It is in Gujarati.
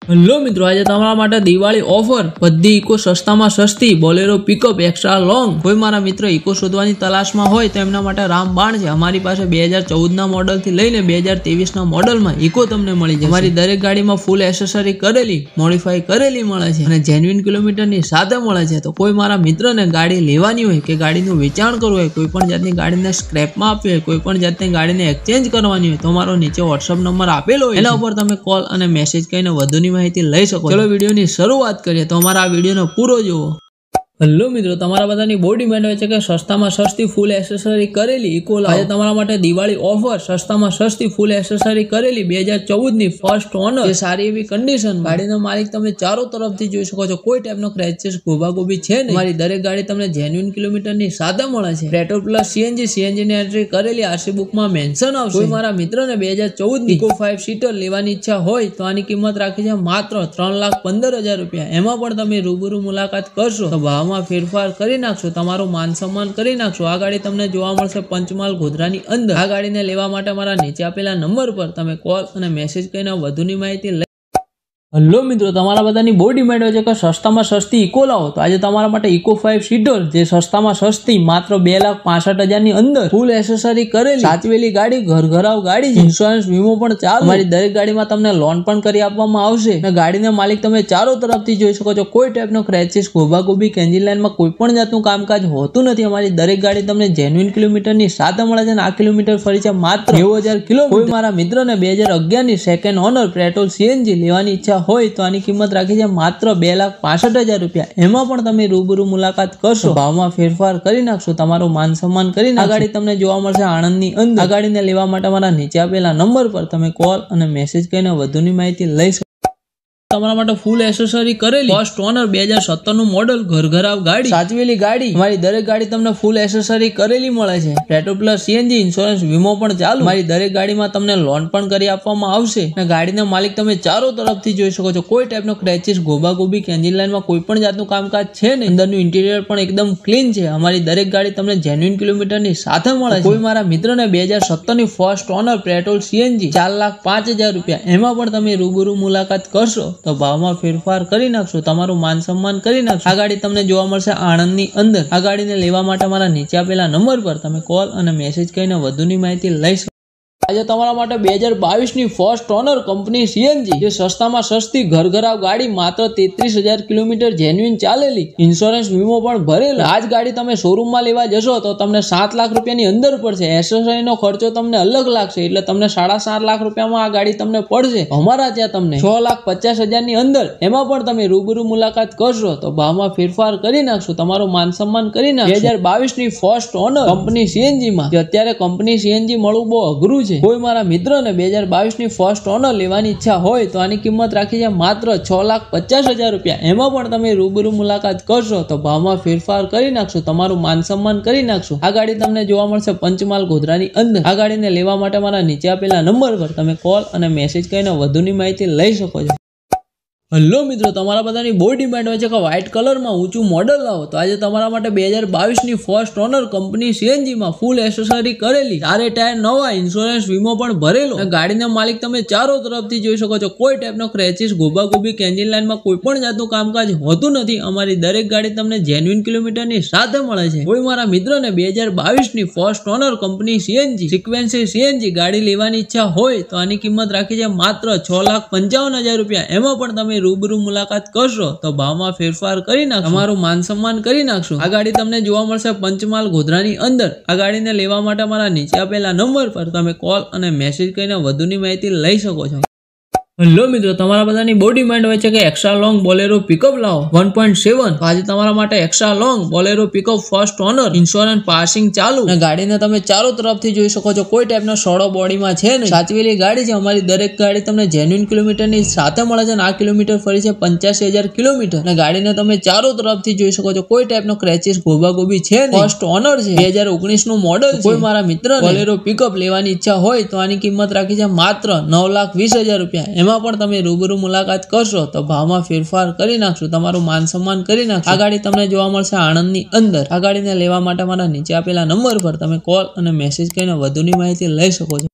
હેલો મિત્રો, આજે તમારા માટે દિવાળી ઓફર બધી ઇકો સસ્તામાં સસ્તી બોલેરો પિકઅપ એક્સ્ટ્રા લોંગ. કોઈ મારા મિત્ર ઇકો શોધવાની તલાશમાં હોય તો એમના માટે રામબાણ છે. અમારી પાસે 2014ના મોડલથી લઈને 2023ના મોડલમાં ઇકો તમને મળી જશે. અમારી દરેક ગાડીમાં ફૂલ એસેસરી કરેલી, મોડિફાઈ કરેલી મળે છે અને જેન્યુઇન કિલોમીટરની સાથે મળે છે. તો કોઈ મારા મિત્રને ગાડી લેવાની હોય કે ગાડીનું વેચાણ કરવું હોય, કોઈ પણ જાતની ગાડીને સ્ક્રેપમાં આપવી હોય, કોઈ પણ જાતની ગાડીને એક્સચેન્જ કરવાની હોય તો અમારો નીચે વોટ્સઅપ નંબર આપેલો હોય એના ઉપર તમે કોલ અને મેસેજ કરીને વધુની માહિતી લઈ શકો. ચલો વિડીયોની શરૂઆત કરીએ તો અમારા આ વિડીયોનો પૂરો જુઓ. હેલો મિત્રો, તમારા બધાની બહુ ડિમાન્ડ હોય છે કે સસ્તામાં સસ્તી ફૂલ એસેસરી કરેલી ઇકો લાવો. આજે તમારા માટે દિવાળી ઓફર સસ્તામાં સસ્તી ફૂલ એસેસરી કરેલી 2014ની ફર્સ્ટ ઓનર, જે સારી એવી કન્ડિશન. ગાડીનો માલિક તમે ચારો તરફથી જોઈ શકો છો. કોઈ ટાઈપનો ક્રેચેસ ગોબાગોબી છે નહીં. મારી દરેક ગાડી તમને જેન્યુઇન કિલોમીટરની સાથે મળે છે. પેટ્રોલ પ્લસ સીએનજી ની એન્ટ્રી કરેલી આરસી બુકમાં મેન્શન આવશે. કોઈ મારા મિત્રને 2014ની ઇકો 5 સીટર લેવાની ઈચ્છા હોય તો આની કિંમત રાખી છે માત્ર 3,15,000 રૂપિયા. એમાં પણ તમે રૂબરૂ મુલાકાત કરશો તો ભાવમાં ફેરફાર કરી નાખશો, તમારું માન સન્માન કરી નાખશો. આ ગાડી તમને જોવા મળશે પંચમહાલ ગોધરાની અંદર. આ ગાડીને લેવા માટે મારા નીચે આપેલા નંબર પર તમે કોલ અને મેસેજ કરીને વધુની માહિતી લઈ. હેલો મિત્રો, તમારા બધાની બહુ ડિમાન્ડ હોય છે કે સસ્તામાં સસ્તી ઇકો લાવો. તો આજે તમારા માટે ઇકો 5 સીટર, જે સસ્તામાં સસ્તી માત્ર 2,65,000ની અંદર ફૂલ એસેસરી કરેલી સાચવેલી ગાડી, ઘરઘરાવ ગાડી, ઇન્સ્યોરન્સ વીમો પણ ચાલુ. અમારી દરેક ગાડીમાં તમને લોન પણ કરી આપવામાં આવશે અને ગાડીના માલિક તમે ચારો તરફથી જોઈ શકો છો. કોઈ ટાઈપનો ક્રેચિસ ગોબાગોબી કે એન્જિન લાઇનમાં કોઈ પણ જાતનું કામકાજ હોતું નથી. અમારી દરેક ગાડી તમને જેન્યુઇન કિલોમીટરની સાથે મળે છે અને આ કિલોમીટર ફરી છે માત્ર 90,000 કિલોમીટર. કોઈ મારા મિત્રને 2011ની સેકન્ડ ઓનર પેટ્રોલ સીએનજી લેવાની ઈચ્છા હોય તો આની કિંમત રાખી છે માત્ર 2,65,000 રૂપિયા. એમાં પણ તમે રૂબરૂ મુલાકાત કરશો, ભાવમાં ફેરફાર કરી નાખશો, તમારું માન સન્માન કરી નાખશો. આ ગાડી તમને જોવા મળશે આણંદની અંદર. આ ગાડીને લેવા માટે મારા નીચે આપેલા નંબર પર તમે કોલ અને મેસેજ કરીને વધુની માહિતી લઈ શકો. તમારા માટે ફૂલ એસેસરી કરેલી ફર્સ્ટ ઓનર 2017નું મોડલ, ઘરઘરાવ ગાડી, સાચવેલી ગાડી. અમારી દરેક ગાડી તમને ફૂલ એસેસરી કરેલી મળે છે. પેટ્રોલ પ્લસ સીએનજી, ઇન્સ્યોરન્સ વીમો પણ ચાલુ. મારી દરેક ગાડીમાં તમને લોન પણ કરી આપવામાં આવશે અને ગાડીના માલિક તમે ચારો તરફથી જોઈ શકો છો. કોઈ ટાઈપનો ક્રેચિસ ગોબાગોબી કે એન્જિન લાઇનમાં કોઈ પણ જાતનું કામકાજ છે નહીં. અંદરનું ઇન્ટિરિયર પણ એકદમ ક્લીન છે. અમારી દરેક ગાડી તમને જેન્યુઇન કિલોમીટરની સાથે મળે છે. કોઈ મારા મિત્રને 2017ની ફર્સ્ટ ઓનર પેટ્રોલ સીએનજી 4,05,000 રૂપિયા. એમાં પણ તમે રૂબરૂ મુલાકાત કરશો તો ભાવમાં ફેરફાર કરી નાખશો, તમારું માન સન્માન કરી નાખશો. આ ગાડી તમને જોવા મળશે આણંદની અંદર. આ ગાડીને લેવા માટે મારા નીચે આપેલા નંબર પર તમે કોલ અને મેસેજ કરીને વધુની માહિતી લઈ શકો. આજે તમારા માટે 2022ની ફર્સ્ટ ઓનર કંપની સીએનજી, જે સસ્તામાં સસ્તી ઘરઘરાવ ગાડી, માત્ર 33,000 કિલોમીટર જેન્યુઇન ચાલેલી, ઇન્સ્યોરન્સ વીમો પણ ભરેલો. આ જ ગાડી તમે શોરૂમમાં લેવા જશો તો તમને 7 લાખ રૂપિયાની અંદર પડશે. એસેસરીનો ખર્ચો તમને અલગ લાગશે, એટલે તમને 7.5 લાખ રૂપિયામાં આ ગાડી તમને પડશે. અમારા ત્યાં તમને 6,50,000ની અંદર. એમાં પણ તમે રૂબરૂ મુલાકાત કરશો તો ભાવમાં ફેરફાર કરી નાખશો, તમારું માન સન્માન કરી નાખશો. 2022ની ફર્સ્ટ ઓનર કંપની સીએનજીમાં, જે અત્યારે કંપની સીએનજી મળવું બહુ અઘરું છે. કોઈ મારા મિત્રને 2022ની ફર્સ્ટ ઓનર લેવાની ઈચ્છા હોય તો આની કિંમત રાખી છે માત્ર 6,50,000 રૂપિયા. એમાં પણ તમે રૂબરૂ મુલાકાત કરશો તો ભાવમાં ફેરફાર કરી નાખશો, તમારું માન સન્માન કરી નાખશો. આ ગાડી તમને જોવા મળશે પંચમહાલ ગોધરાની અંદર. આ ગાડીને લેવા માટે મારા નીચે આપેલા નંબર પર તમે કોલ અને મેસેજ કરીને વધુની માહિતી લઈ શકો છો. હેલો મિત્રો, તમારા બધાની બહુ ડિમાન્ડ હોય છે કે વ્હાઇટ કલરમાં ઊંચું મોડલ લાવો. તો આજે તમારા માટે 2022ની ફર્સ્ટ ઓનર કંપની સીએનજીમાં ફૂલ એસેસરી કરેલી, ચારે ટાયર નવા, ઇન્સ્યોરન્સ વીમો પણ ભરેલો. ગાડીના માલિક તમે ચારો તરફથી જોઈ શકો છો. કોઈ ટાઈપનો ક્રેચિસ ગોબાગોબી કે એન્જિન લાઇનમાં કોઈ પણ જાતનું કામકાજ હોતું નથી. અમારી દરેક ગાડી તમને જેન્યુઇન કિલોમીટરની સાથે મળે છે. કોઈ મારા મિત્રને 2022ની first owner company CNG sequential CNG ગાડી લેવાની ઈચ્છા હોય તો આની કિંમત રાખી છે માત્ર 6,55,000 રૂપિયા. એમાં પણ તમે રૂબરૂ મુલાકાત કરશો તો ભાવમાં ફેરફાર કરી નાખશો, તમારું માન સન્માન કરી નાખશો. આ ગાડી તમને જોવા મળશે પંચમહાલ ગોધરાની અંદર. આ ગાડીને લેવા માટે મારા નીચે આપેલા નંબર પર તમે કોલ અને મેસેજ કરીને વધુની માહિતી લઈ શકો છો. હેલો મિત્રો, તમારા બધાની બહુ ડિમાન્ડ હોય છે કે એક્સ્ટ્રા લોંગ બોલેરો પિકઅપ લાવો 1.7. આજે તમારા માટે extra long Bolero pickup first owner, insurance passing ચાલુ અને ગાડીને તમે ચારો તરફથી જોઈ શકો છો. કોઈ ટાઈપનો સોડો બોડીમાં છે નહીં, સાચવેલી ગાડી છે. અમારી દરેક ગાડી તમને જેન્યુઇન કિલોમીટરની સાથે મળે છે અને આ કિલોમીટર ફરી છે 85,000 કિલોમીટર અને ગાડીને તમે ચારો તરફથી જોઈ શકો છો. કોઈ ટાઈપનો ક્રેચિસ ગોબાગોબી છે નહીં. ફર્સ્ટ ઓનર છે, 2019નું મોડલ. કોઈ મારા મિત્ર બોલેરો પિકઅપ લેવાની ઈચ્છા હોય તો આની કિંમત રાખી છે માત્ર 9,20,000 રૂપિયા. એમાં પણ તમે રૂબરૂ મુલાકાત કરશો તો ભાવમાં ફેરફાર કરી નાખશો, તમારું માન સન્માન કરી નાખશો. આ ગાડી તમને જોવા મળશે આણંદની અંદર. આ ગાડીને લેવા માટે મારા નીચે આપેલા નંબર પર તમે કોલ અને મેસેજ કરીને વધુની માહિતી લઈ શકો છો.